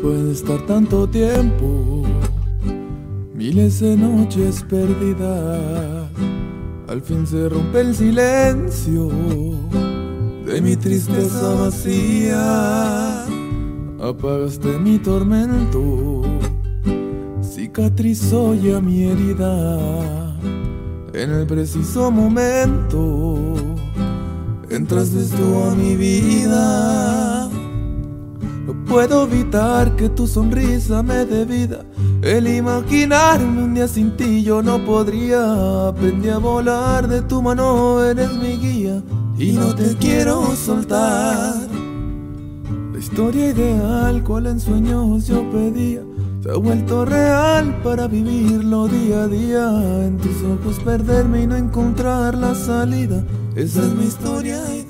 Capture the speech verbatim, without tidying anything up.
Después de estar tanto tiempo, miles de noches perdidas, al fin se rompe el silencio de mi tristeza vacía. Apagaste mi tormento, cicatrizó ya mi herida. En el preciso momento entraste tú a mi vida. No puedo evitar que tu sonrisa me dé vida. El imaginarme un día sin ti yo no podría. Aprendí a volar de tu mano, eres mi guía y no te quiero soltar. La historia ideal, cual en sueños yo pedía, se ha vuelto real para vivirlo día a día. En tus ojos perderme y no encontrar la salida. Esa es mi historia ideal.